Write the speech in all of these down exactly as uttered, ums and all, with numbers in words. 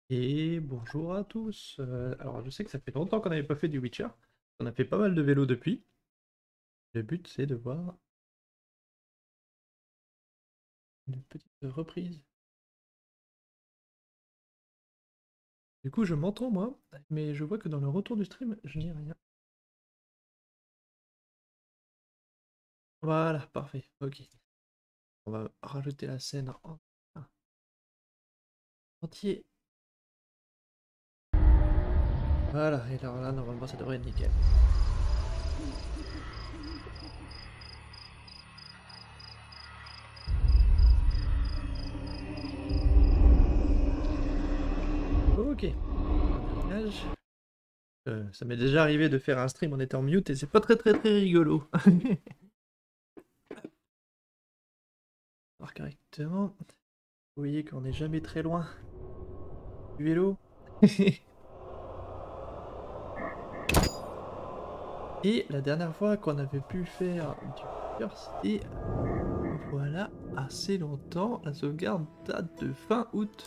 Et bonjour à tous. Euh, alors je sais que ça fait longtemps qu'on n'avait pas fait du Witcher. On a fait pas mal de vélo depuis. Le but c'est de voir une petite reprise. Du coup je m'entends moi, mais je vois que dans le retour du stream, je n'ai rien. Voilà, parfait, ok. On va rajouter la scène en en entier. Voilà, et alors là normalement ça devrait être nickel. Ok. Euh, ça m'est déjà arrivé de faire un stream en étant mute et c'est pas très très très rigolo. Alors correctement. Vous voyez qu'on n'est jamais très loin du vélo. Et la dernière fois qu'on avait pu faire du Witcher, c'était voilà assez longtemps. La sauvegarde date de fin août.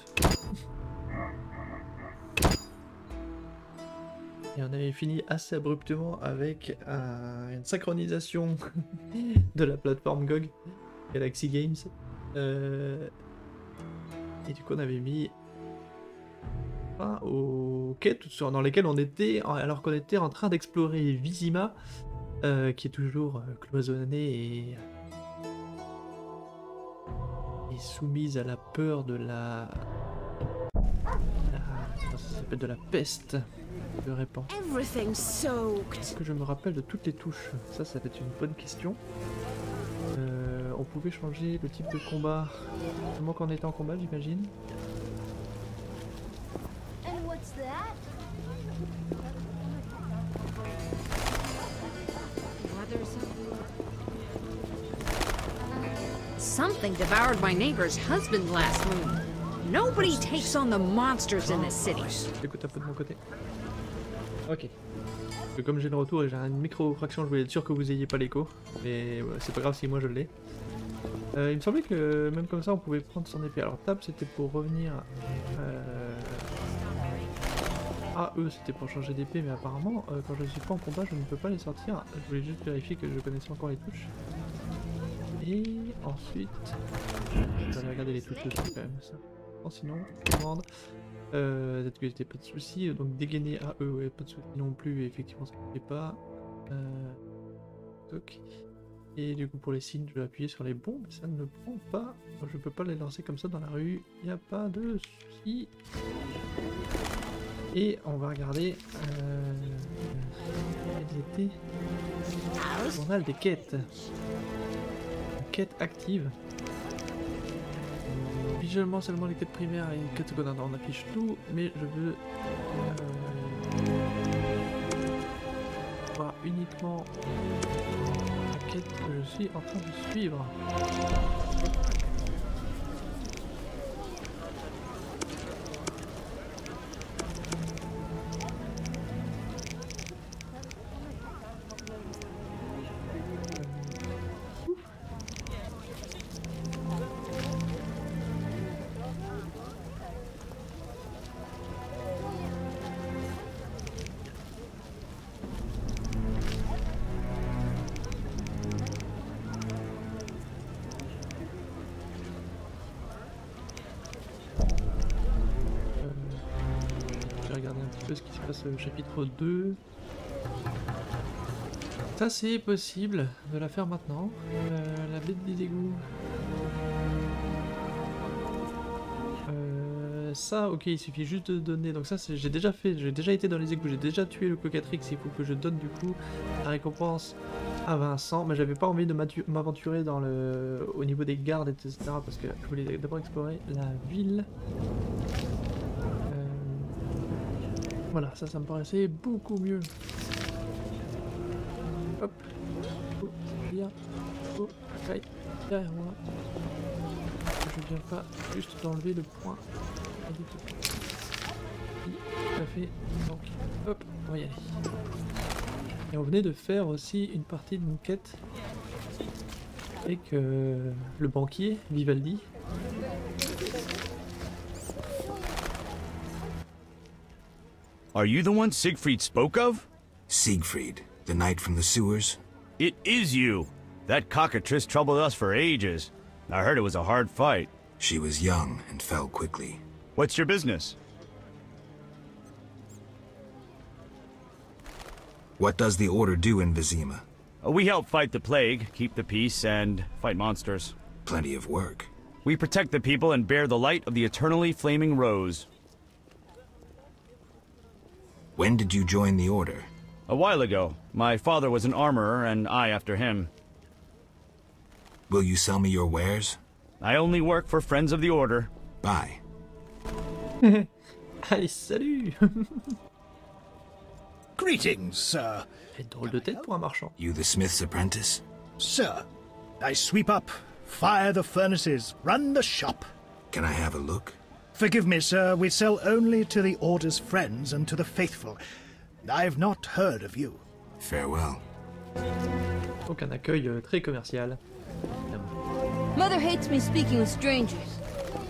Et on avait fini assez abruptement avec un- une synchronisation de la plateforme G O G, Galaxy Games. Euh, Et du coup on avait mis fin aux quêtes dans lesquelles on était, alors qu'on était en train d'explorer Vizima, euh, qui est toujours euh, cloisonnée et est soumise à la peur de la... la... ça s'appelle de la peste qui se répand. Est-ce que je me rappelle de toutes les touches? Ça, ça va être une bonne question. Euh, on pouvait changer le type de combat seulement quand on était en combat, j'imagine. Something devoured my neighbor's husband last moon. Nobody takes on the monsters in this city. J'écoute un peu de mon côté. Ok. Parce que comme j'ai le retour et j'ai une micro-fraction, je voulais être sûr que vous ayez pas l'écho. Mais ouais, c'est pas grave si moi je l'ai. Euh, il me semblait que même comme ça on pouvait prendre son épée. Alors tab c'était pour revenir... Euh... Ah eux c'était pour changer d'épée, mais apparemment euh, quand je suis pas en combat je ne peux pas les sortir. Je voulais juste vérifier que je connaissais encore les touches. Et ensuite... Je vais regarder les touches dessus quand même ça. Non, sinon, commande. Euh, peut-être que c'était pas de soucis. Donc dégainer à eux, ouais, pas de soucis non plus. Effectivement, ça ne fait pas. Euh... Toc. Et du coup, pour les signes, je vais appuyer sur les bons, mais ça ne prend pas. Je peux pas les lancer comme ça dans la rue. Il n'y a pas de soucis. Et on va regarder. Euh... Quelles étaient le journal des quêtes. Quête active. Visuellement seulement les quêtes primaires et les quêtes secondaires. On affiche tout, mais je veux euh, voir uniquement la quête que je suis en train de suivre. Ce qui se passe au chapitre deux. Ça c'est possible de la faire maintenant. Euh, la bête des égouts. Euh, ça ok il suffit juste de donner. Donc ça j'ai déjà fait, j'ai déjà été dans les égouts, j'ai déjà tué le cocatrix. Il faut que je donne du coup la récompense à Vincent. Mais j'avais pas envie de m'aventurer dans le au niveau des gardes et cetera. Parce que je voulais d'abord explorer la ville. Voilà, ça, ça me paraissait beaucoup mieux. Hop. Oh, bien. Oh, aïe. Derrière moi. Je viens pas juste d'enlever le point. Tout à fait. Donc, hop, on va y aller. Et on venait de faire aussi une partie d'une quête avec euh, le banquier, Vivaldi. Are you the one Siegfried spoke of? Siegfried, the knight from the sewers? It is you. That cockatrice troubled us for ages. I heard it was a hard fight. She was young and fell quickly. What's your business? What does the Order do in Vizima? We help fight the plague, keep the peace, and fight monsters. Plenty of work. We protect the people and bear the light of the eternally flaming rose. When did you join the Order? A while ago. My father was an armorer, and I after him. Will you sell me your wares? I only work for Friends of the Order. Bye. Allez, salut. Greetings, sir. Et drôle de tête pour un marchand. You the smith's apprentice? Sir, I sweep up, fire the furnaces, run the shop. Can I have a look? Forgive me, sir, we sell only to the Order's friends and to the faithful. I've not heard of you. Farewell. Donc un accueil euh, très commercial. Mother hates me speaking with strangers.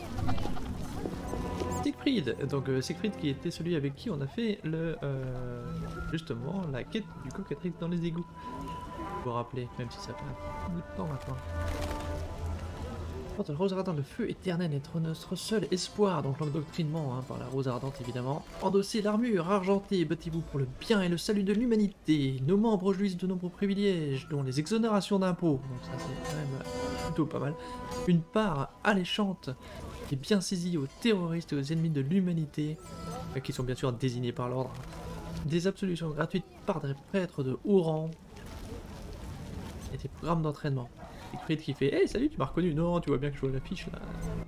Siegfried, donc euh, Siegfried qui était celui avec qui on a fait le euh, justement la quête du cocatrice dans les égouts. Vous vous rappelez, même si ça fait un bout de temps maintenant. Porte la rose ardente, le feu éternel est notre seul espoir, donc l'endoctrinement hein, par la rose ardente évidemment. Endossez l'armure argentée, battez-vous pour le bien et le salut de l'humanité. Nos membres jouissent de nombreux privilèges, dont les exonérations d'impôts, donc ça c'est quand même plutôt pas mal. Une part alléchante qui est bien saisie aux terroristes et aux ennemis de l'humanité, euh, qui sont bien sûr désignés par l'ordre. Des absolutions gratuites par des prêtres de haut rang et des programmes d'entraînement. Siegfried qui fait « Hey, salut, tu m'as reconnu ?» Non, tu vois bien que je vois l'affiche là.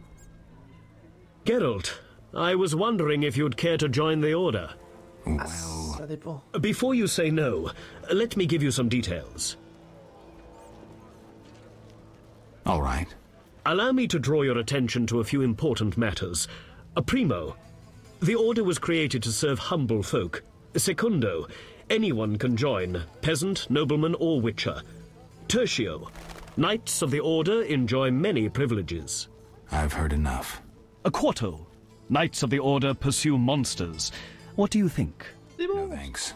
Geralt, I was wondering if you'd care to join the Order. Well... Ça dépend. Before you say no, let me give you some details. All right. Allow me to draw your attention to a few important matters. Uh, primo, the Order was created to serve humble folk. Secundo, anyone can join, peasant, nobleman or witcher. Tertio, Knights of the Order enjoy many privileges. I've heard enough. A quarto. Knights of the Order pursue monsters. What do you think? C'est bon. No thanks.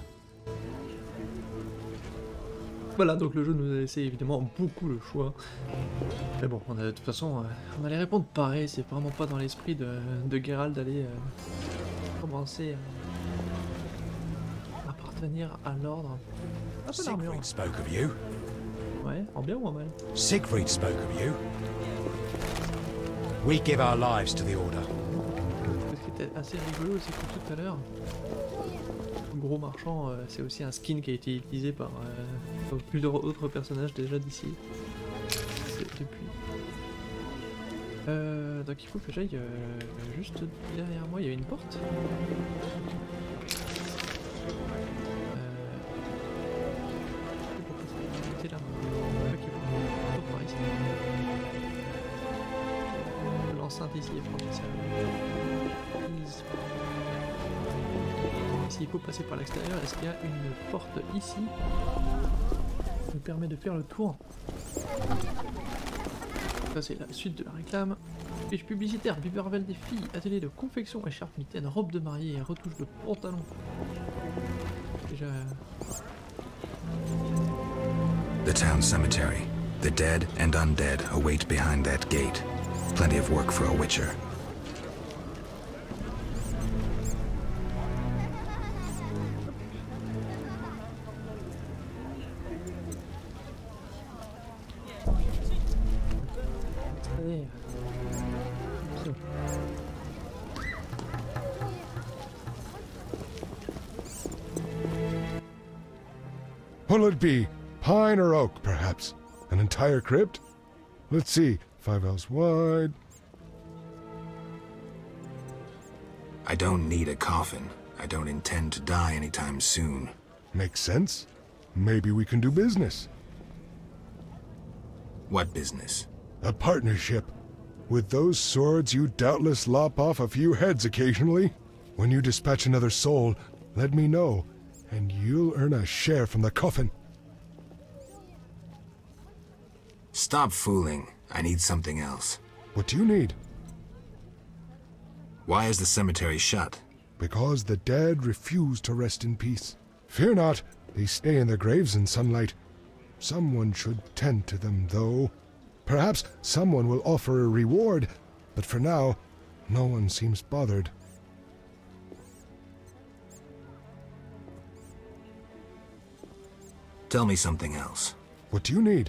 Voilà, donc le jeu nous a laissé évidemment beaucoup le choix. Mais bon, on a, de toute façon, euh, on allait répondre pareil, c'est vraiment pas dans l'esprit de, de Geralt d'aller euh, commencer à appartenir à l'ordre. Ah, pas l'armure. Siegfried spoke of you. Ouais, en bien ou en mal? Siegfried spoke of you. We give our lives to the Order. Ce qui était assez rigolo, c'est que tout à l'heure, le gros marchand, euh, c'est aussi un skin qui a été utilisé par euh, plusieurs autres personnages déjà d'ici. Depuis. Euh, donc il faut que j'aille euh, juste derrière moi, il y a une porte. Là. Okay. Oh, par ici. L'enceinte ici est provinciale. S'il faut passer par l'extérieur, est-ce qu'il y a une porte ici qui nous permet de faire le tour? Ça c'est la suite de la réclame. Fiche publicitaire, Bibervel des filles, atelier de confection, écharpe mitaine, robe de mariée et retouche de pantalon. Déjà... The town cemetery. The dead and undead await behind that gate. Plenty of work for a witcher. Allez. What'll it be? Pine or oak, perhaps? An entire crypt? Let's see. Five ells wide. I don't need a coffin. I don't intend to die anytime soon. Makes sense. Maybe we can do business. What business? A partnership. With those swords, you doubtless lop off a few heads occasionally. When you dispatch another soul, let me know, and you'll earn a share from the coffin. Stop fooling. I need something else. What do you need? Why is the cemetery shut? Because the dead refuse to rest in peace. Fear not, they stay in their graves in sunlight. Someone should tend to them, though. Perhaps someone will offer a reward, but for now, no one seems bothered. Tell me something else. What do you need?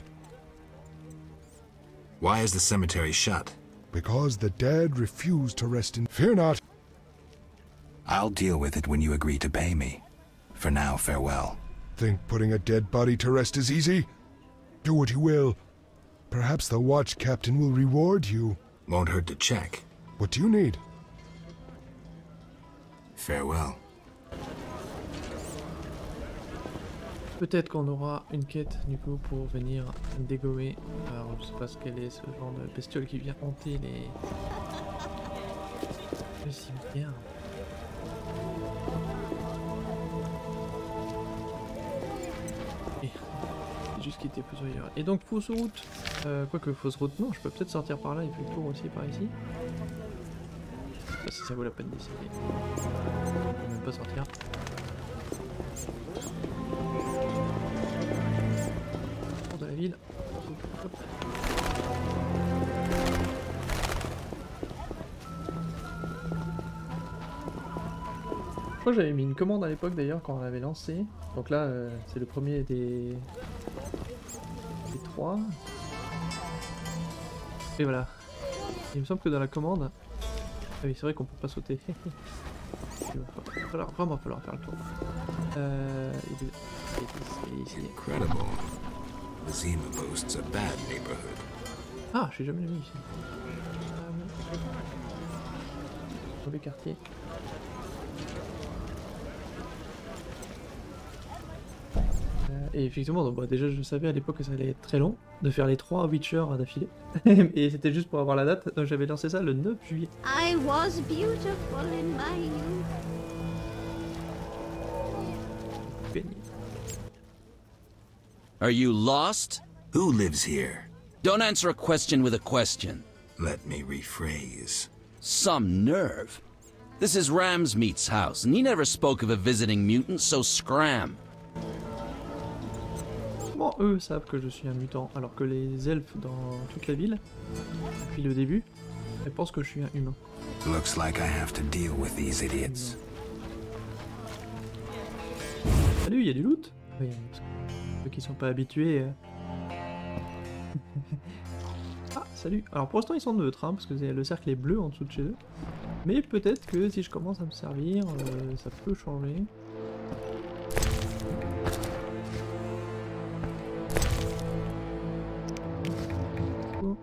Why is the cemetery shut? Because the dead refuse to rest in... Fear not! I'll deal with it when you agree to pay me. For now, farewell. Think putting a dead body to rest is easy? Do what you will. Perhaps the watch captain will reward you. Won't hurt to check. What do you need? Farewell. Peut-être qu'on aura une quête du coup pour venir dégommer. Alors je sais pas ce qu'elle est, ce genre de bestiole qui vient hanter les... le cimetière. Et... c'est juste qu'il était plus ailleurs. Et donc fausse route. Euh, quoique fausse route, non, je peux peut-être sortir par là et puis le tour aussi par ici. Je sais pas si ça vaut la peine d'essayer. Je peux même pas sortir. De la ville. Hop. Je crois que j'avais mis une commande à l'époque d'ailleurs quand on l'avait lancé. Donc là euh, c'est le premier des... des trois. Et voilà. Il me semble que dans la commande... Ah oui c'est vrai qu'on peut pas sauter. Il va falloir, vraiment falloir faire le tour. Euh... Il est... Il est ici. Incredible. Vizima boasts a bad neighborhood. Ah, je suis jamais venu ici. Dans les quartiers. Euh, et effectivement, donc, bah, déjà je savais à l'époque que ça allait être très long de faire les trois Witcher d'affilée. Et c'était juste pour avoir la date, donc j'avais lancé ça le neuf juillet. I was beautiful in my youth. Gagné. Are you lost? Who lives here? Don't answer a question with a question. Let me rephrase. Some nerve. This is Ramsmeat's house, and he never spoke of a visiting mutant, so scram. Bon, eux savent que je suis un mutant, alors que les elfes dans toute la ville, depuis le début, elles pensent que je suis un humain. Looks like I have to deal with these idiots. Salut, il y a du loot? Oui, parce que ceux qui sont pas habitués... Euh... ah, salut. Alors pour l'instant ils sont neutres, hein, parce que le cercle est bleu en dessous de chez eux. Mais peut-être que si je commence à me servir, euh, ça peut changer. Oh.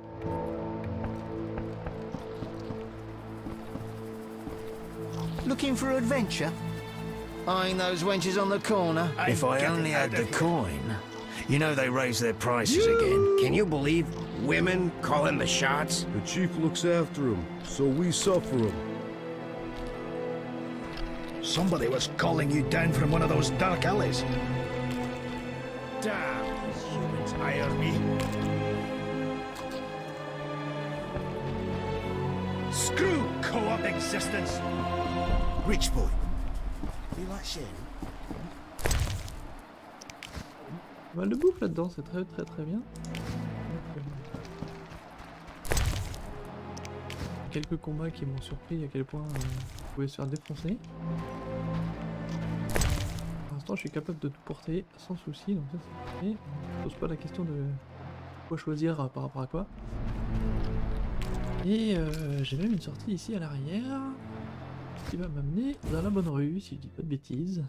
Looking for adventure? Eyeing those wenches on the corner? If I only had the coin. You know they raised their prices again. Can you believe women calling the shots? The chief looks after them, so we suffer them. Somebody was calling you down from one of those dark alleys. Damn, these humans hire me. Screw co-op existence. Rich boy. You like sharing? Pas mal de bouffe là-dedans, c'est très très très bien. Quelques combats qui m'ont surpris à quel point euh, vous pouvez se faire défoncer. Pour l'instant je suis capable de tout porter sans souci, donc ça c'est parfait. Je pose pas la question de quoi choisir euh, par rapport à quoi. Et euh, j'ai même une sortie ici à l'arrière qui va m'amener dans la bonne rue si je dis pas de bêtises.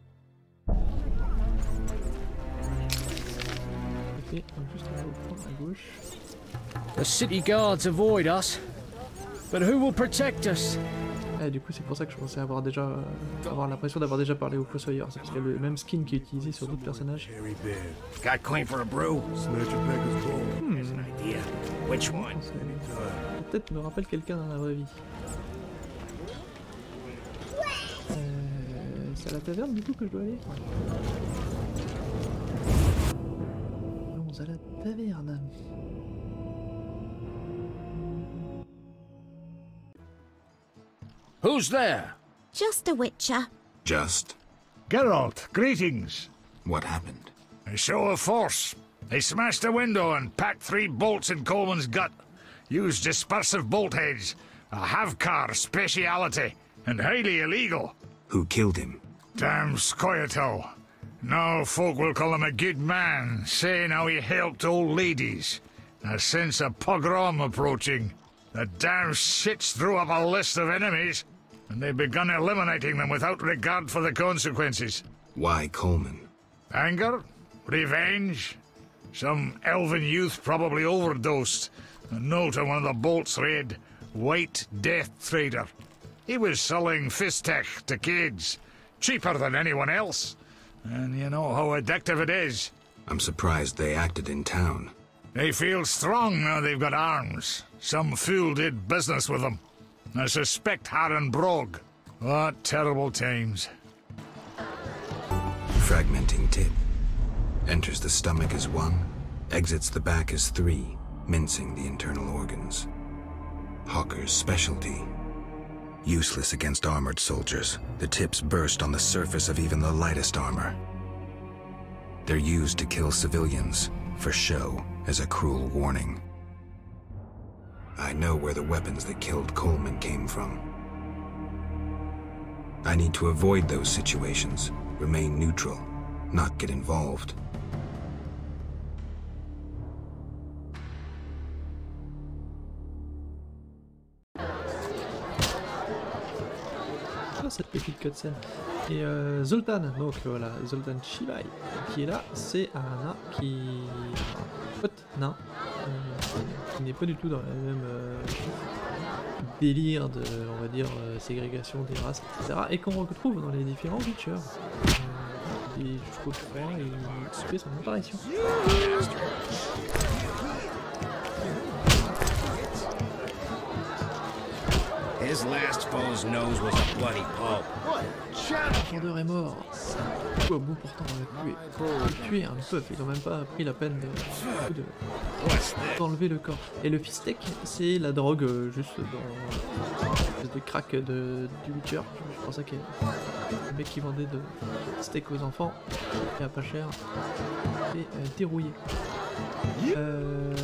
Ok, donc juste là au fond à gauche. The city guards avoid us, but who will protect us? Ah, du coup c'est pour ça que je pensais avoir déjà euh, avoir l'impression d'avoir déjà parlé au Fossoyeur, c'est parce qu'il y a le même skin qui est utilisé sur d'autres personnages. Got coin for a brew? Hmm. There's an idea. Which one? Peut-être me rappelle quelqu'un dans la vraie vie. Euh, c'est à la taverne du coup que je dois aller. Allons à la taverne. Who's there? Just a witcher. Just? Geralt, greetings. What happened? A show of force. They smashed a window and packed three bolts in Coleman's gut. Used dispersive bolt heads. A Havkar speciality. And highly illegal. Who killed him? Damn Scoia'tael. Now folk will call him a good man, saying how he helped old ladies. A sense of pogrom approaching. The damn shits threw up a list of enemies, and they've begun eliminating them without regard for the consequences. Why Coleman? Anger? Revenge? Some elven youth probably overdosed. A note on one of the bolts read, White Death Trader. He was selling Fistech to kids. Cheaper than anyone else. And you know how addictive it is. I'm surprised they acted in town. They feel strong now they've got arms. Some fool did business with them. I suspect Harren Brog. What terrible times. Fragmenting tip. Enters the stomach as one, exits the back as three, mincing the internal organs. Hawker's specialty. Useless against armored soldiers, the tips burst on the surface of even the lightest armor. They're used to kill civilians, for show, as a cruel warning. I know where the weapons that killed Coleman came from. I need to avoid those situations, remain neutral, not get involved. Cette petite cutscene. Et euh, Zoltan, donc voilà, Zoltan Chivay, qui est là, c'est un nain qui... un pote nain, euh, qui n'est pas du tout dans le même euh, délire de, on va dire, euh, ségrégation des races, et cetera. Et qu'on retrouve dans les différents Witcher. Euh, et jusqu'au frère, il fait son apparition. His last foe's nose was a bloody pulp. Le vendeur est mort. Au bout pourtant on l'a tué. Tué un peu, ils ont même pas pris la peine de, de d'enlever le corps. Et le Fistech, c'est la drogue euh, juste dans des crack de, du Witcher. Je pensais que le mec qui vendait de steak aux enfants, qui a pas cher, et euh, dérouillé. Euh...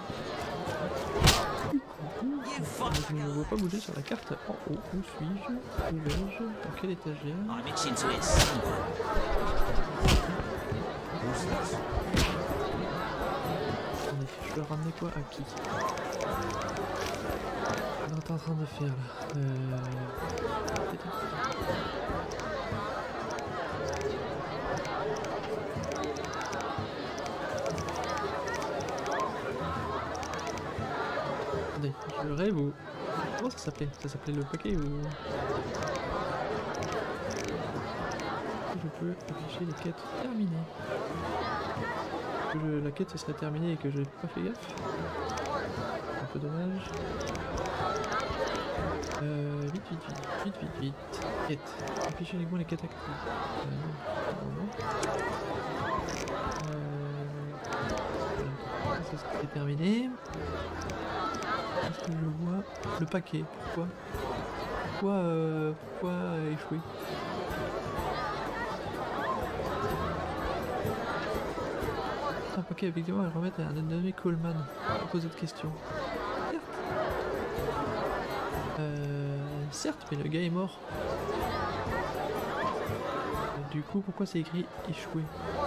Je ne vois pas bouger sur la carte en haut. Où suis-je? Où vais-je? Dans quelle étagère? Attendez, je dois ramener quoi à qui? On est en train de faire là. Euh... Attendez, je rêve ou... Comment ça s'appelait? Ça s'appelait le paquet ou... Je peux afficher les quêtes terminées. Que je... La quête ce serait terminée et que je n'ai pas fait gaffe. Un peu dommage. Euh... Vite, vite, vite, vite, vite, vite. Quête. Afficher uniquement les quêtes actives. Euh, non, non, non. Euh... Ça c'est terminé. Est-ce que je vois le paquet? Pourquoi? Pourquoi, euh, pourquoi euh, échouer? Un paquet effectivement à remettre à un dénommé Coleman. On pose cette question. Certes. Euh, certes, mais le gars est mort. Euh, du coup, pourquoi c'est écrit échoué?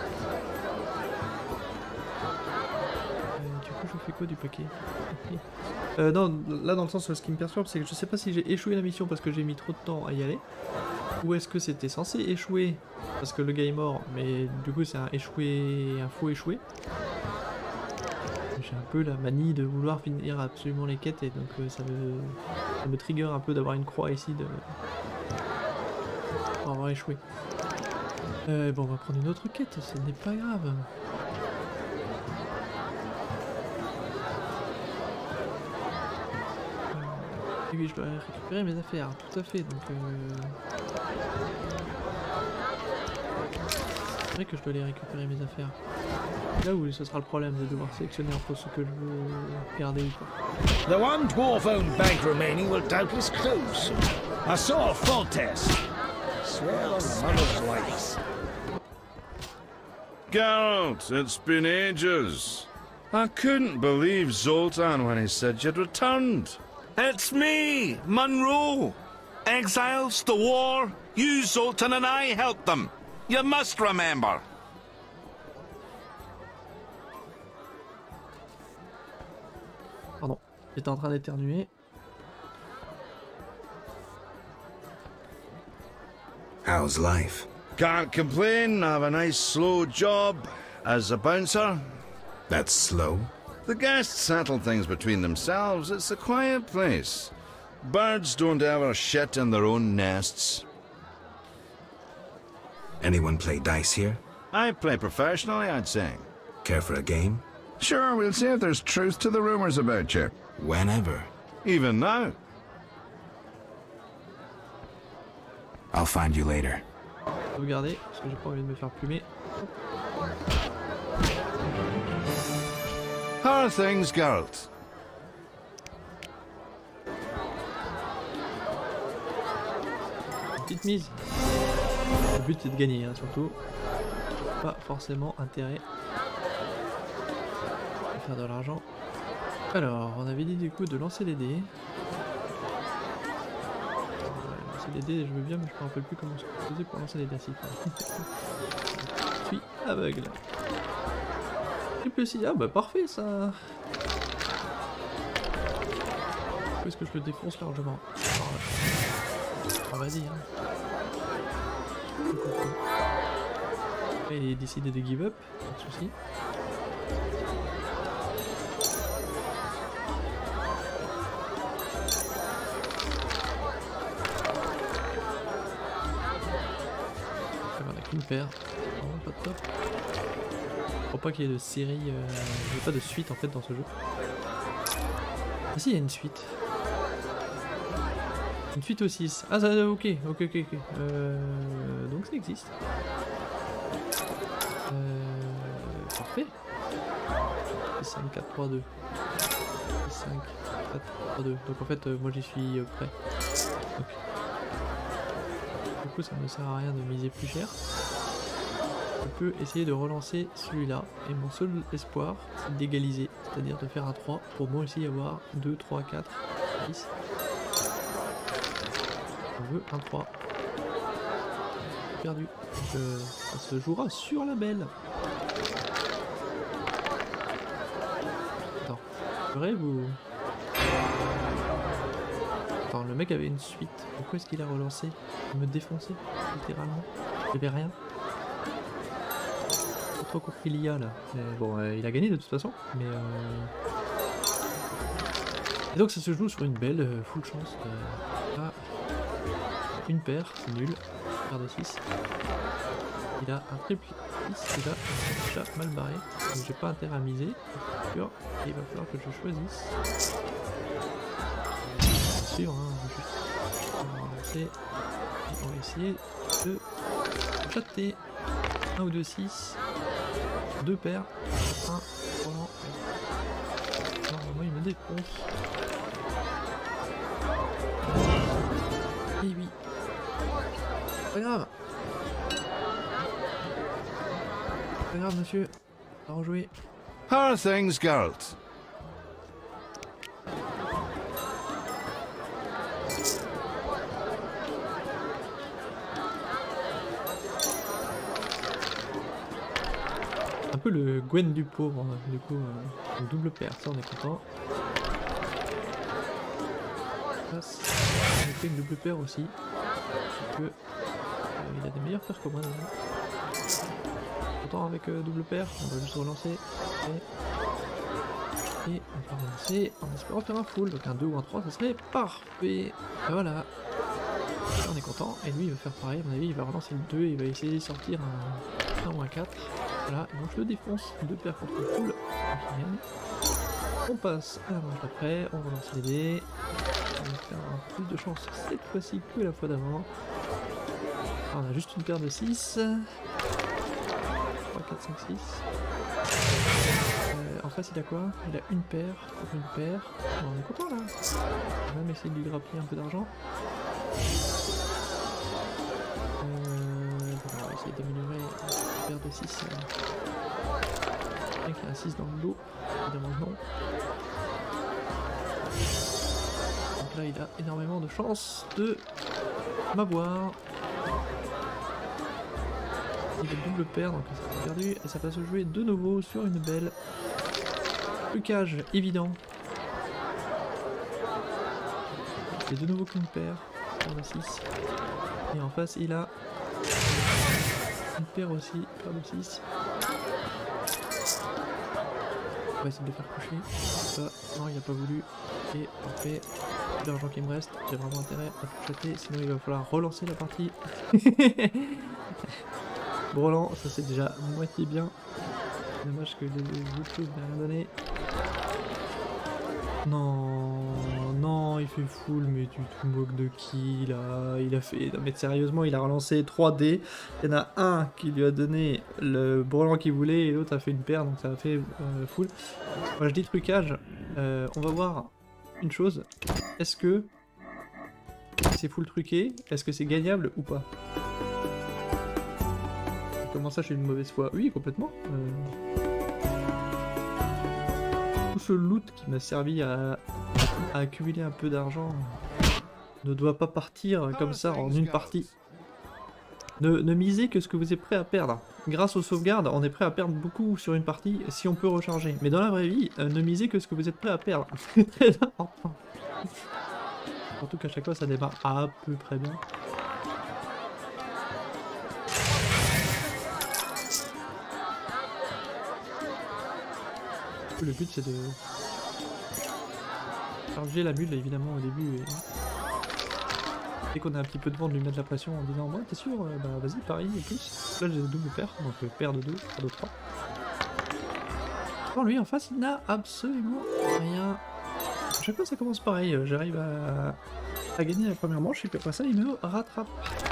euh, Du coup, je fais quoi du paquet? Euh, non, là dans le sens, ce qui me perturbe, c'est que je sais pas si j'ai échoué la mission parce que j'ai mis trop de temps à y aller, ou est-ce que c'était censé échouer parce que le gars est mort, mais du coup c'est un échoué, un faux échoué. J'ai un peu la manie de vouloir finir absolument les quêtes et donc euh, ça, me, ça me trigger un peu d'avoir une croix ici de... pour avoir échoué. Euh, bon, on va prendre une autre quête, ce n'est pas grave. Et oui, je dois récupérer mes affaires, tout à fait, donc euh... c'est vrai que je dois aller récupérer mes affaires. Là où ce sera le problème de devoir sélectionner entre ce que je veux garder ou pas. The one dwarf-owned bank remaining will doubtless close soon. I saw a Foltest. I swear on mother's life. Geralt, it's been ages. I couldn't believe Zoltan when he said you'd returned. It's me, Monroe. Exiles, the war. You, Zoltan, and I helped them. You must remember. Pardon, j'étais en train d'éternuer. How's life? Can't complain. I have a nice slow job as a bouncer. That's slow? The guests settle things between themselves. It's a quiet place. Birds don't ever shit in their own nests. Anyone play dice here? I play professionally, I'd say. Care for a game? Sure, we'll see if there's truth to the rumors about you. Whenever. Even now. I'll find you later. Sauvegarder, parce que j'ai pas envie de me faire plumer. How are things, Geralt? Petite mise. Le but c'est de gagner, hein, surtout. Pas forcément intérêt à faire de l'argent. Alors, on avait dit du coup de lancer les dés. Lancer les dés, je veux bien, mais je me rappelle plus comment ça se faisait pour lancer les dés. Je suis aveugle. Triple six, ah bah parfait ça. Est-ce que je le défonce largement? Ah vas-y hein. Il a décidé de give up, pas de soucis. On a qu'une paire, vraiment pas de top. Je crois pas qu'il y ait de série, euh... il n'y a pas de suite en fait dans ce jeu. Ah si, il y a une suite. Une suite au six. Ah ça, ok, ok, ok, ok. Euh... Donc ça existe. Euh... Parfait. cinq, quatre, trois, deux. cinq, quatre, trois, deux. Donc en fait, euh, moi j'y suis euh, prêt. Donc, du coup, ça ne me sert à rien de miser plus cher. Je peux essayer de relancer celui-là. Et mon seul espoir, c'est d'égaliser. C'est-à-dire de faire un trois pour moi aussi avoir deux, trois, quatre, six. On veut un trois. Perdu. Donc, euh, ça se jouera sur la belle. Attends. Je rêve ou... Attends, le mec avait une suite. Pourquoi est-ce qu'il a relancé? Il me défonçait, littéralement. Il n'y avait rien. J'ai trop compris l'I A là. Mais bon, euh, il a gagné de toute façon. Mais euh... Et donc ça se joue sur une belle, euh, full chance. Euh... Là, une paire, c'est nul. Une paire de six. Il a un triple six, il a déjà mal barré. Donc j'ai pas intérêt à miser. Et il va falloir que je choisisse. Bien sûr, hein, on va juste on va lancer. Et on va essayer de chatter. Un ou deux six. Deux paires. Un, trois, non. Normalement il me défonce. Et oui. Pas grave. Pas grave monsieur. On va rejouer. How are things, Geralt? Un peu le Gwen du pauvre, hein. Du coup, euh, une double paire, ça on est content. On fait une double paire aussi. Que, euh, il a des meilleures paires que moi déjà. Content avec euh, double paire, on va juste relancer. Et, et on va relancer en espérant faire un full. Donc un deux ou un trois, ça serait parfait. Et voilà. Là, on est content. Et lui il va faire pareil, à mon avis il va relancer le deux et il va essayer de sortir un un ou un quatre. Voilà, donc je le défonce, deux paires contre le full. On passe à la manche d'après, on relance les dés. On va faire un peu plus de chance cette fois-ci que la fois d'avant. On a juste une paire de six. trois, quatre, cinq, six. Euh, en face il a quoi? Il a une paire, une paire. Bon, on est content là. On va même essayer de lui grappiller un peu d'argent. Euh, voilà, on va essayer d'améliorer une paire de six. Il y a un six dans le dos, évidemment non. Donc là il a énormément de chances de m'avoir. Il a double paire donc ça a perdu et ça va se jouer de nouveau sur une belle. Trucage évident. C'est de nouveau qu'une paire sur le six. Et en face il a une paire aussi, paire de six. On va essayer de le faire coucher. Ça, non, il n'a pas voulu. Et parfait. L'argent qui me reste, j'ai vraiment intérêt à tout jeter, sinon il va falloir relancer la partie. Brelan, ça c'est déjà moitié bien. Dommage que les, les autres choses n'aient rien donné. Non, non, il fait full, mais tu te moques de qui là? Il a fait. Non, mais sérieusement, il a relancé trois dés. Il y en a un qui lui a donné le brelan qu'il voulait et l'autre a fait une paire, donc ça a fait euh, full. Moi je dis trucage, euh, on va voir une chose. Est-ce que c'est full truqué? Est-ce que c'est gagnable ou pas? Comment ça, j'ai une mauvaise foi? Oui, complètement. Euh... Tout ce loot qui m'a servi à... à accumuler un peu d'argent ne doit pas partir comme ça en une partie. Ne, ne misez que ce que vous êtes prêt à perdre. Grâce aux sauvegardes, on est prêt à perdre beaucoup sur une partie si on peut recharger. Mais dans la vraie vie, euh, ne misez que ce que vous êtes prêt à perdre. C'est très important. Surtout qu'à chaque fois, ça démarre à peu près bien. Le but c'est de charger la bulle évidemment au début et dès qu'on a un petit peu de vent de lui mettre la pression en disant ouais t'es sûr, bah vas-y pareil et plus. Là j'ai double paire, donc euh, paire de deux, paire de trois. Bon lui en face il n'a absolument rien. À chaque fois ça commence pareil, j'arrive à... à gagner la première manche et puis après ça il me rattrape.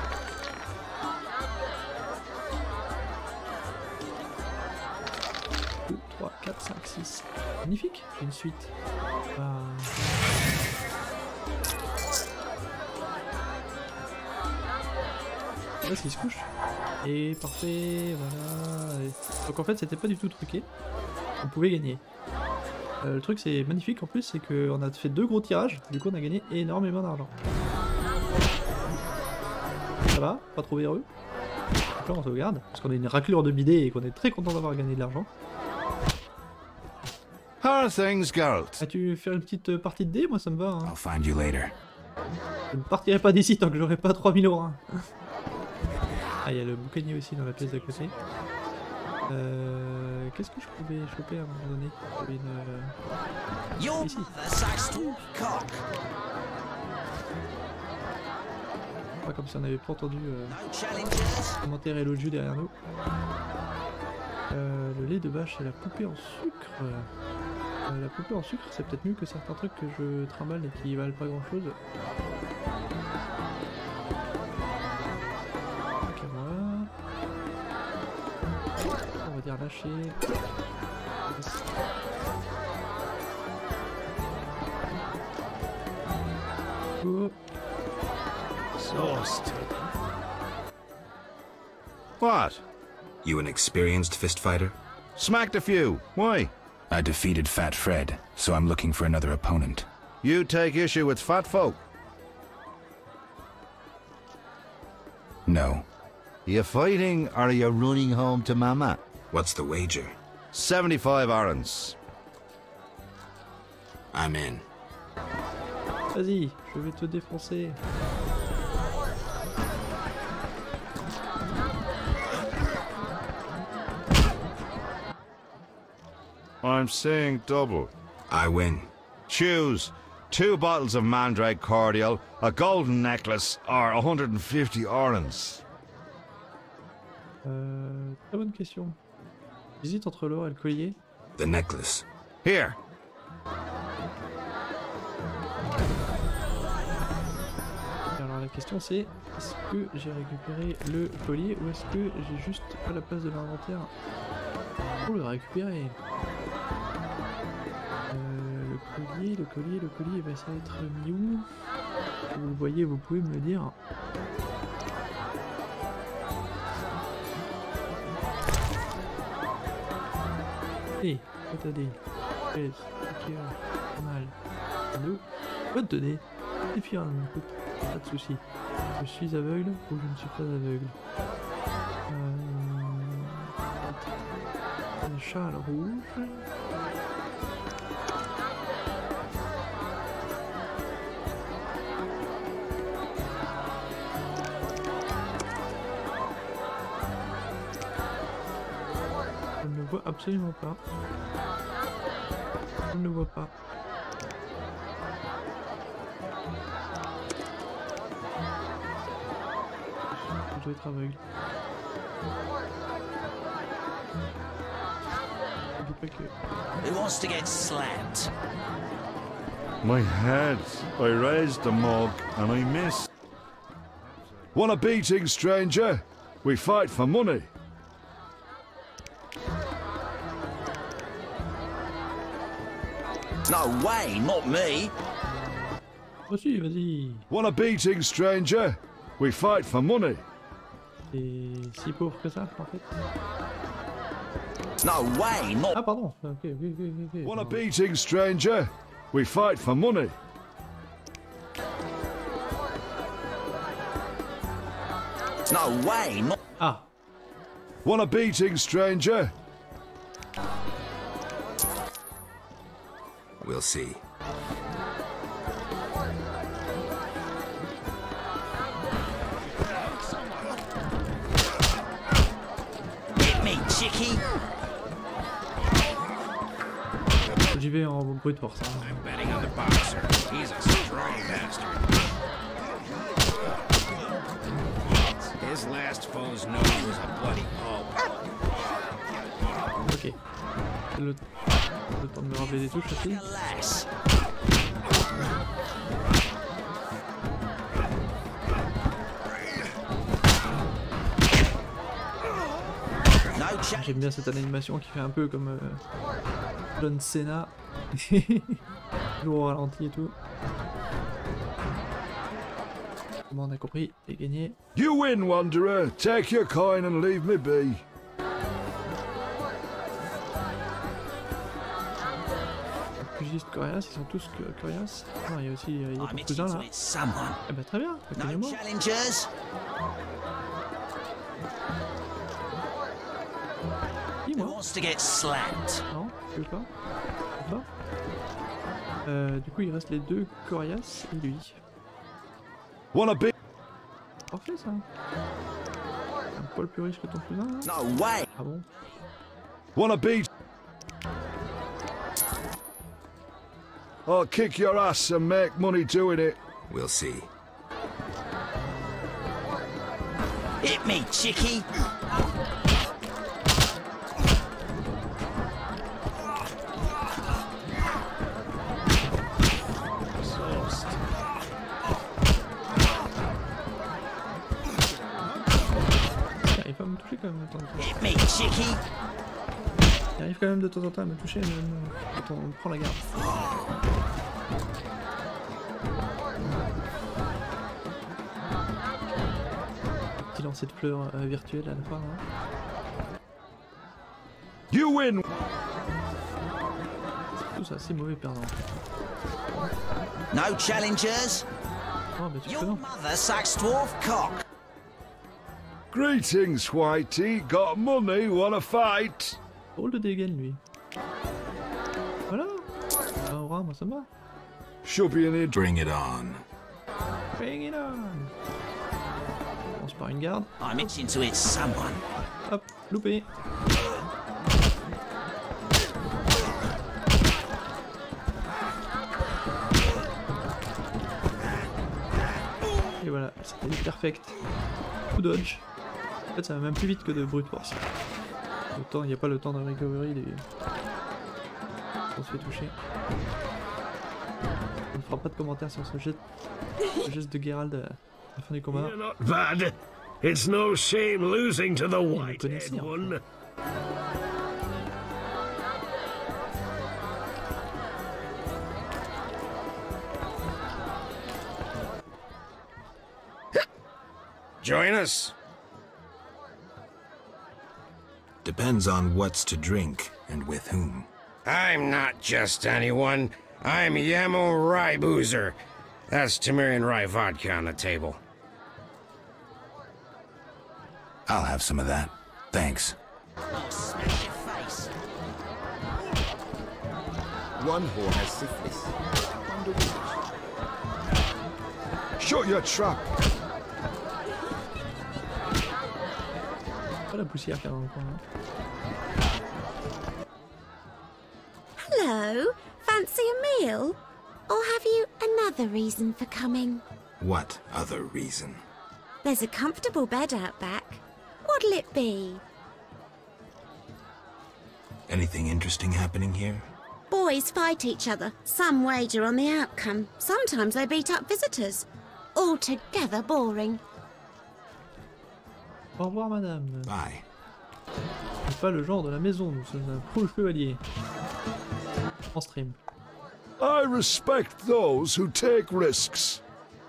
trois, quatre, cinq, six. Magnifique, une suite. Ah. Là, il se couche. Et parfait, voilà. Donc en fait, c'était pas du tout truqué. On pouvait gagner. Euh, le truc, c'est magnifique en plus, c'est qu'on a fait deux gros tirages. Du coup, on a gagné énormément d'argent. Ça va, pas trop véreux. Donc là, on sauvegarde, parce qu'on a une raclure de bidets et qu'on est très content d'avoir gagné de l'argent. How are things, Geralt? Ah, tu fais une petite partie de dés? Moi ça me va. Hein. I'll find you later. Je ne partirai pas d'ici tant que j'aurai pas trois mille euros. Hein. Ah, il y a le boucanier aussi dans la pièce d'à côté. Euh, Qu'est-ce que je pouvais choper à un moment donné? Une. Euh... Ici. Pas comme si on n'avait pas entendu euh, commentaire et l'autre jus derrière nous. Euh, le lait de vache et la poupée en sucre. Euh, la poupée en sucre, c'est peut-être mieux que certains trucs que je trimballe et qui valent pas grand chose. Ok, moi. On va dire lâcher. Go. Sauced. What? You an experienced fist fighter? Smacked a few. Why? I defeated Fat Fred, so I'm looking for another opponent. You take issue with fat folk? No. You fighting or are you running home to Mama? What's the wager? seventy-five orens. I'm in. Vas-y, je vais te défoncer. I'm saying double. I win. Choose two bottles of Mandrake cordial, a golden necklace, or one hundred fifty orens. Euh, très bonne question. J'hésite entre l'or et le collier. The necklace. Here. Alors Alors la question c'est, est-ce que j'ai récupéré le collier ou est-ce que j'ai juste pas la place de l'inventaire pour le récupérer? euh, Le collier, le collier, le collier, bah, ça va être mis où? Si vous le voyez, vous pouvez me le dire. Et, quoi t'as dit? treize, ok, pas mal. Nous, bonne donnée. Et puis, hein, écoute, pas de soucis. Je suis aveugle ou je ne suis pas aveugle. Euh... Un châle rouge. Je ne le vois absolument pas. Je ne le vois pas. Je dois être aveugle. Je dis pas que... Who wants to get slapped? My head. I raised the mug and I missed. Want a beating, stranger? We fight for money. No way, not me. Vas-y, vas-y. Want a beating, stranger? We fight for money. C'est si pauvre que ça, en fait. No way, not... Ah, pardon. Ok, ok, ok, ok. Want a beating, stranger? We fight for money. No way, not... Ah. Want a beating, stranger? We'll see. Hit me, chickie. J'y vais en bruit de force. Hein. I'm betting on the boxer. He's a strong bastard. His last foe's nose was a bloody pulp. Ok. Le... le temps de me rappeler des touches aussi. J'aime bien cette animation qui fait un peu comme euh, John Cena. Lourd au ralenti et tout. Bon, on a compris, j'ai gagné. You win, Wanderer. Take your coin and leave me be. Pugiliste coriace, ils sont tous coriaces. Non, il y a aussi euh, il y a ton cousin là. Eh bah très bien, connais-moi. Wants to get slapped. Non, tu veux pas? Tu veux pas? Euh, du coup, il reste les deux coriaces et lui. Wanna be? Parfait ça. Un poil plus riche que ton cousin là. No way. Ah bon? Wanna beat? I'll kick your ass and make money doing it. We'll see. Hit me, chickie. Il arrive pas à me toucher quand même de temps en temps. Hit me, chickie. Il arrive quand même de temps en temps à me toucher, mais euh, quand on prend la garde. Petit lancer de fleurs euh, virtuel à la fin. Hein. You win. Tout ça, c'est mauvais perdant. No challengers. Oh, bah tu Your peux non. mother sucks dwarf cock. Greetings, Whitey. Got money? Wanna fight? Drôle de dégaine lui. Voilà. Un aura, moi ça me va. Should be in it. Bring it on. Bring it on. On commence par une garde. I'm itching to hit someone. Hop, loupé. Et voilà, c'était perfect. Coup dodge. En fait, ça va même plus vite que de brute force. Le temps, il n'y a pas le temps de recovery des... on se fait toucher. On ne fera pas de commentaires sur ce geste, ce geste de Geralt La fin du combat. You're not bad. It's no shame losing to the white-haired one. Join us. Depends on what's to drink and with whom. I'm not just anyone. I'm Yamo Rye Boozer. That's Temerian Rye vodka on the table. I'll have some of that. Thanks. I'll smash your face. One whore has syphilis. Shut your trap. Pas la poussière qu'il y a dans le coin. Hein. Hello, fancy a meal? Or have you another reason for coming? What other reason? There's a comfortable bed out back. What'll it be? Anything interesting happening here? Boys fight each other. Some wager on the outcome. Sometimes they beat up visitors. Altogether boring. Au revoir, madame. Bye. C'est pas le genre de la maison, nous sommes un pro chevalier. En stream. I respect those who take risks.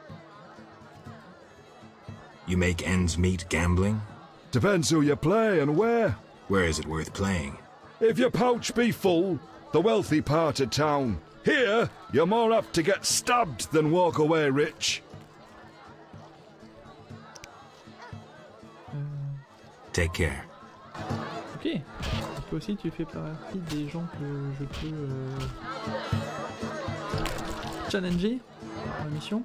You make ends meet gambling? Depends who you play and where. Where is it worth playing? If your pouch be full, the wealthy part of town. Here, you're more apt to get stabbed than walk away rich. Take care. Ok. Toi aussi, tu fais partie des gens que je peux euh... challenger dans la mission.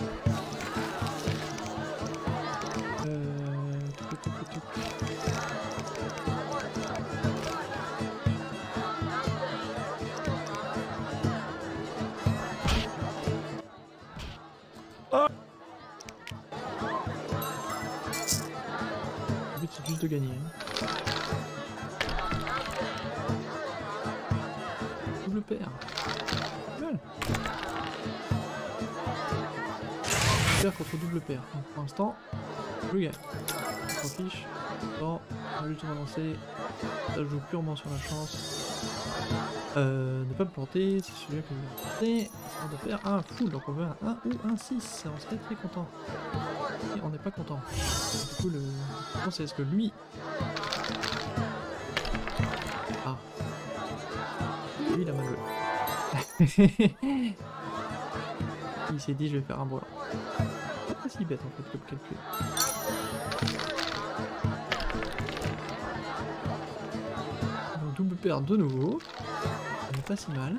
Euh... Tuc, tuc, tuc, tuc. Le but c'est juste de gagner. Hein. Double paire. Mal. Paire contre double paire. Donc pour l'instant, je gagne. On s'en fiche. Bon, on va juste relancer. Ça joue purement sur la chance. Euh, ne pas me planter, c'est celui-là que je vais planter. On doit faire un full, donc on veut un un ou un six. On serait très content. Et on n'est pas content. Du coup, le point c'est est-ce que lui. Ah. Lui, il a mal joué. Il s'est dit, je vais faire un brelan. C'est pas si bête en fait comme calcul. Donc, double paire de nouveau. Ça n'est pas si mal.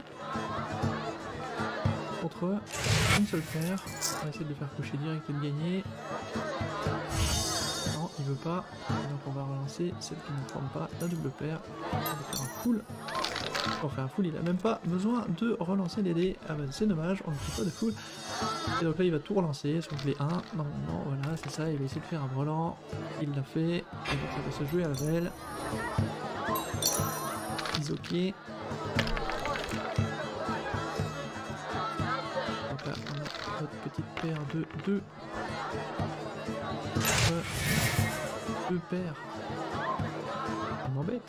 Contre une seule paire. On va essayer de le faire coucher direct et de gagner. Non, il veut pas. Donc on va relancer celle qui ne prend pas la double paire. On va faire un full. On fait un full, il a même pas besoin de relancer les dés. Ah bah c'est dommage, on ne fait pas de full. Et donc là il va tout relancer, sauf les un. Non, non, voilà, c'est ça, il va essayer de faire un brelan. Il l'a fait. Et donc il va se jouer à la belle. Ils ok. Donc là on a notre petite paire de deux. Deux paires. Ça m'embête.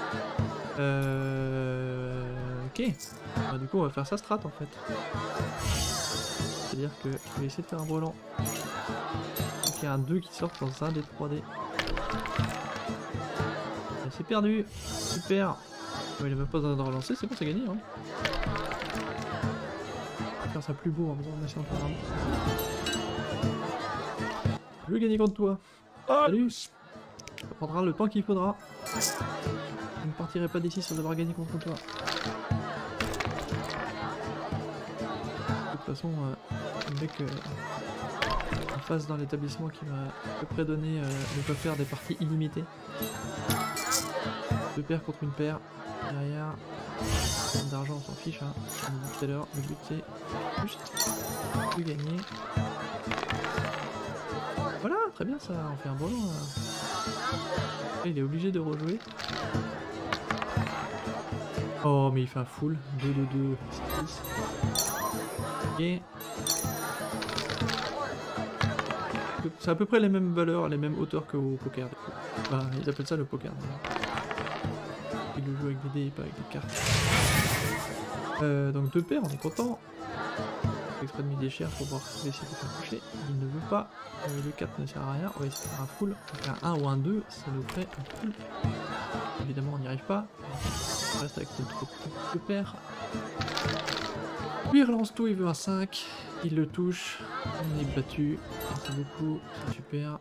Euh... Ok. Bah, du coup on va faire sa strat en fait. C'est-à-dire que je vais essayer de faire un brelan. Donc il y a un deux qui sort dans un des trois dés. C'est perdu. Super. Ouais, il a même pas besoin de relancer, c'est bon, c'est gagné. Hein. On va faire ça plus beau en faisant un machin programme. Je vais gagner contre toi. Salut. Ça prendra le temps qu'il faudra. Je ne partirai pas d'ici sans avoir gagné contre toi. De toute façon, euh, le mec euh, en face dans l'établissement qui m'a à peu près donné euh, de quoi faire des parties illimitées. Deux paires contre une paire. Derrière, d'argent on s'en fiche, hein. Comme on dit tout à l'heure, le but c'est juste de gagner. Voilà, très bien ça, on fait un brelan. Il est obligé de rejouer. Oh mais il fait un full, deux deux deux, six. Ok. c'est à peu près les mêmes valeurs, les mêmes hauteurs qu'au poker. Du coup. Enfin, ils appellent ça le poker. Et le jeu avec des dés et pas avec des cartes. Euh, donc deux paires, on est content. J'ai exprès de mis des chairs pour voir essayer de faire coucher. Il ne veut pas. Euh, le quatre ne sert à rien. On va essayer de faire un full. Donc un un ou un deux, ça nous ferait un full. Évidemment, on n'y arrive pas. On reste avec notre deux paires. Lui, il relance tout, il veut un cinq. Il le touche. On est battu. Merci beaucoup. C'est super.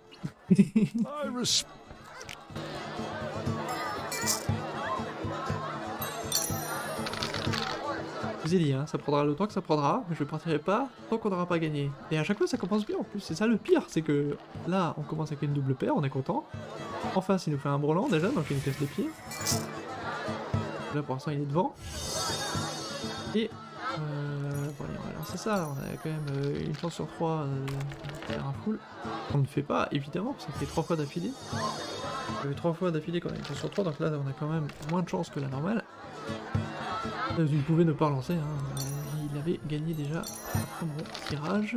Je vous ai dit, hein, ça prendra le temps que ça prendra, mais je ne partirai pas tant qu'on n'aura pas gagné. Et à chaque fois, ça commence bien en plus. C'est ça le pire, c'est que là, on commence avec une double paire, on est content. En face, il nous fait un brelan déjà, donc il nous casse les pieds. Là, pour l'instant, il est devant. Et euh, bon, allez, on va lancer ça. On a quand même euh, une chance sur trois euh, de faire un full. On ne fait pas, évidemment, ça fait trois fois d'affilée. Ça fait trois fois d'affilée qu'on a une chance sur trois, donc là, on a quand même moins de chance que la normale. Il pouvait ne pas relancer, hein. Il avait gagné déjà après mon tirage.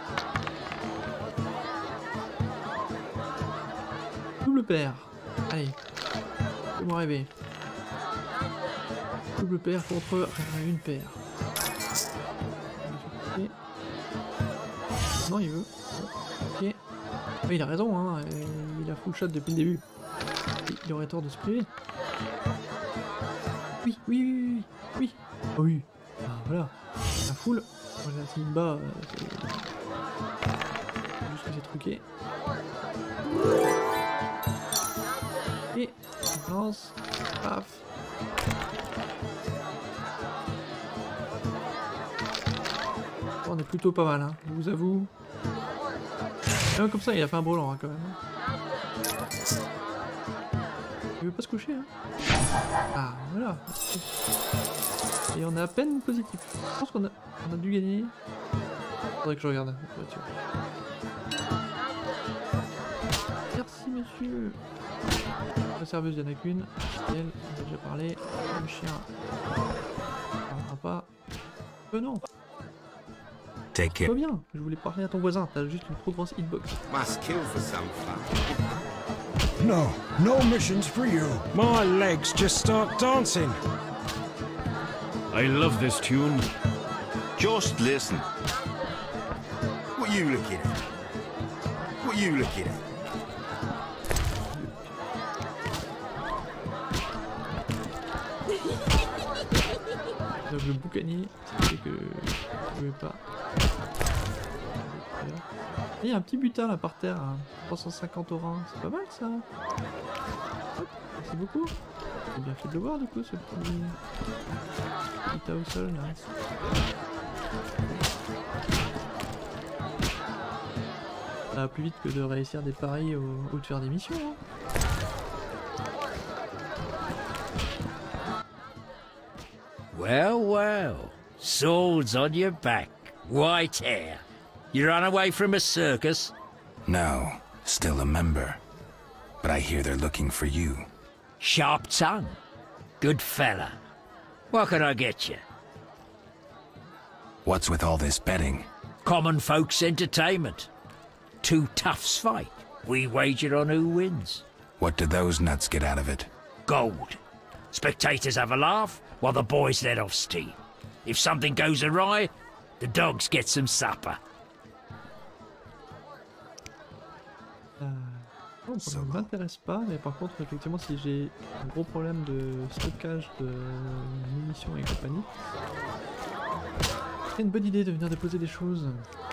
Double paire. Allez, fais-moi rêver. Double paire contre une paire. Okay. Non, il veut. Ok. Mais il a raison, hein. Il a full shot depuis le début. Il aurait tort de se priver. Oui, oui, oui, oui. Oui, oh oui, ah, voilà, la foule, voilà, c'est une bas, euh, c'est juste que c'est truqué. Et, on lance, paf. On est plutôt pas mal, hein, je vous avoue. Et comme ça, il a fait un brelan, hein, quand même. Il veut pas se coucher, hein. Ah, voilà. Et on est à peine positif. Je pense qu'on a, on a dû gagner. Faudrait que je regarde. Merci, monsieur. La serveuse, il n'y en a qu'une. Elle, on a déjà parlé. Le chien. On ne parlera pas. Euh, non. Take Pas bien. Je voulais parler à ton voisin. T'as juste une trop grosse hitbox. Must kill for some fun. No, no missions for you. My legs just start dancing. I love this tune. Just listen. What you looking at? What you looking at? Le boucanier, c'est que je ne vais pas. Il y a un petit butin là par terre, hein. trois cent cinquante orangs, c'est pas mal ça. Hop, merci beaucoup. J'ai bien fait de le voir du coup ce petit butin au sol là. Ça va plus vite que de réussir des paris ou, ou de faire des missions. Hein. Well, well. Swords on your back. White hair. You ran away from a circus? No, still a member. But I hear they're looking for you. Sharp tongue. Good fella. What can I get you? What's with all this betting? Common folks' entertainment. Two toughs fight. We wager on who wins. What do those nuts get out of it? Gold. Spectators have a laugh, while the boys let off steam. If something goes awry, the dogs get some supper. Euh, non, ça ne m'intéresse pas, mais par contre, effectivement, si j'ai un gros problème de stockage de munitions et compagnie, c'est une bonne idée de venir déposer des choses.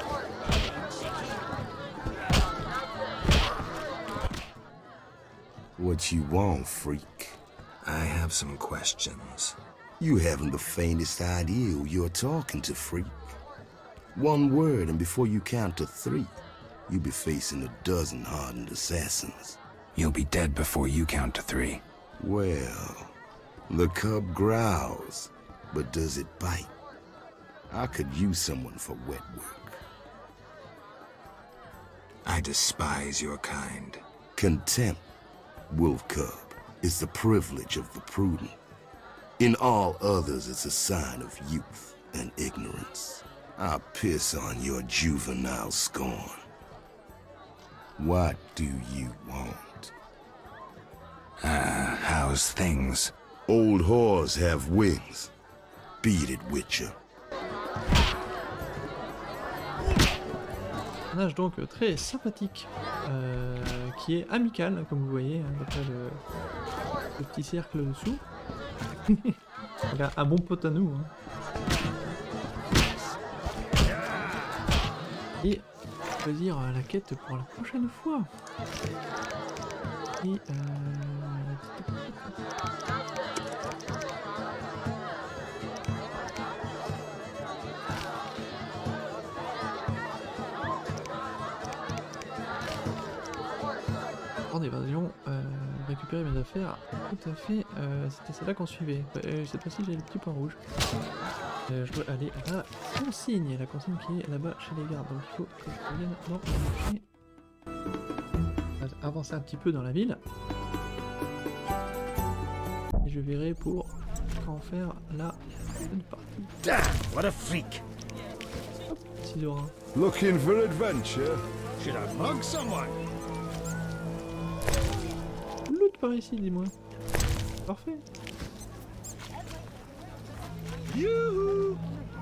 What you want, freak? I have some questions. You haven't the faintest idea who you're talking to, freak. One word, and before you count to three, you'll be facing a dozen hardened assassins. You'll be dead before you count to three. Well, the cub growls, but does it bite? I could use someone for wet work. I despise your kind. Contempt, wolf cub, is the privilege of the prudent. In all others, it's a sign of youth and ignorance. I'll piss on your juvenile scorn. What do you want? Ah, how's things? Old whores have wings. Beat it, Witcher. Personnage donc très sympathique, euh, qui est amical, comme vous voyez, hein, d'après le, le petit cercle dessous. Il a un bon pote à nous. Hein. Et choisir la quête pour la prochaine fois. Et euh... d'évasion, euh, récupérer mes affaires, tout à fait, euh, c'était celle-là qu'on suivait. Euh, cette fois-ci j'ai le petit point rouge. Euh, je dois aller à la consigne, la consigne qui est là-bas chez les gardes, donc il faut que je revienne dans le marché. On va avancer un petit peu dans la ville. Et je verrai pour en faire la une partie. Damn, what a freak! Hop, Sidora. Looking for adventure? Should I mug someone? Loot par ici, dis-moi. Parfait. Youhou!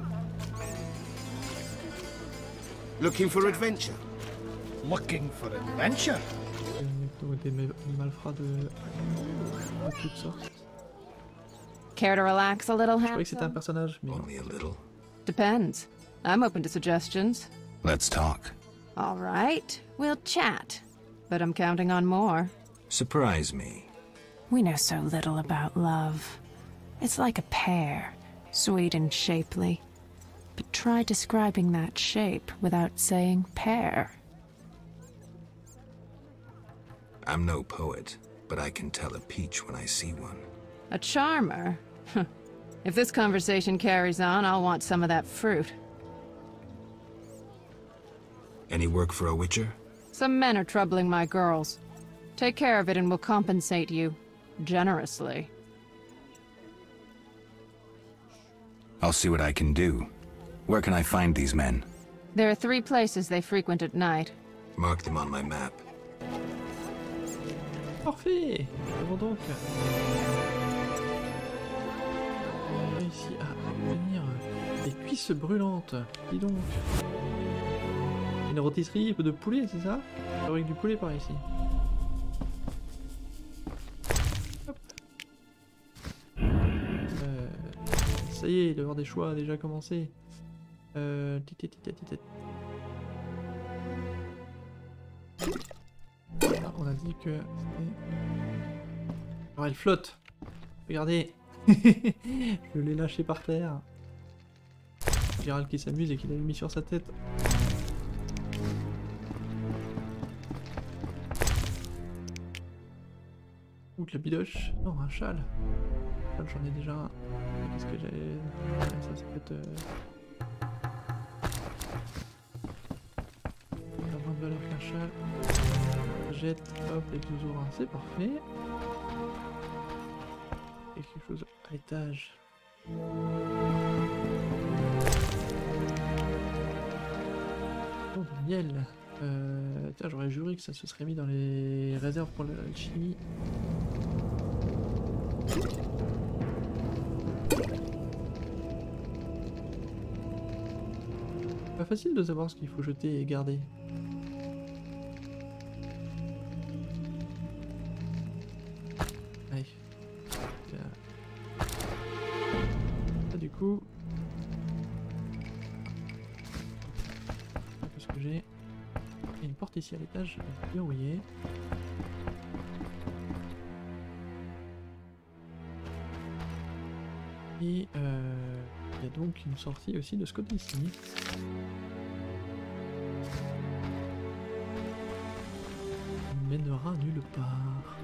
Looking for adventure? Looking for adventure? Des, des malfrats de, de toutes sortes. Care to relax a little, Je croyais que c'était un personnage, mais only a little. Depends. I'm open to suggestions. Let's talk. All right, we'll chat. But I'm counting on more. Surprise me. We know so little about love. It's like a pear, sweet and shapely. But try describing that shape without saying pear. I'm no poet, but I can tell a peach when I see one. A charmer? If this conversation carries on, I'll want some of that fruit. Any work for a witcher? Some men are troubling my girls. Take care of it and we'll compensate you. Generously. I'll see what I can do. Where can I find these men? There are three places they frequent at night. Mark them on my map. Parfait. Bon donc. On a réussi à obtenir des cuisses brûlantes. Dis donc. Une rôtisserie de poulet, c'est ça? Avec du poulet par ici. Hop. Euh, ça y est, l'heure des choix a déjà commencé. Euh, titit, titit, titit. Ah, on a dit que alors elle flotte. Regardez. Je l'ai lâché par terre. Gérald qui s'amuse et qui l'a mis sur sa tête. Ouh, la bidoche. Non, un châle. J'en ai déjà un. Qu'est-ce que j'ai... Ouais, ça, ça peut être... Euh... Il a moins de valeur qu'un châle. Jette, hop, les deux aurins, c'est parfait. Et quelque chose à l'étage. Oh, du miel. Euh, tiens, j'aurais juré que ça se serait mis dans les réserves pour l'alchimie. Pas facile de savoir ce qu'il faut jeter et garder. Allez. Là, du coup... Qu'est-ce que j'ai? Il y a une porte ici à l'étage, verrouillée. Et euh, il y a donc une sortie aussi de ce côté-ci. Il mènera nulle part.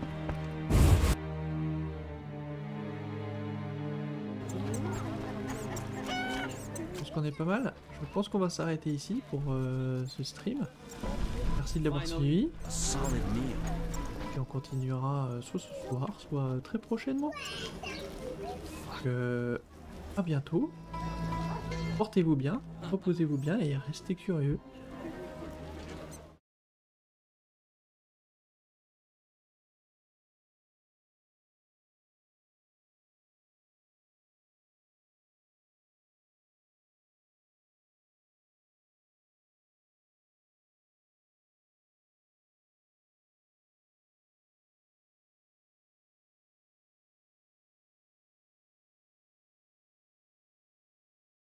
Je pense qu'on est pas mal. Je pense qu'on va s'arrêter ici pour euh, ce stream. Merci de l'avoir suivi. Et on continuera euh, soit ce soir, soit euh, très prochainement. Donc, euh, à bientôt. Portez-vous bien, reposez-vous bien et restez curieux.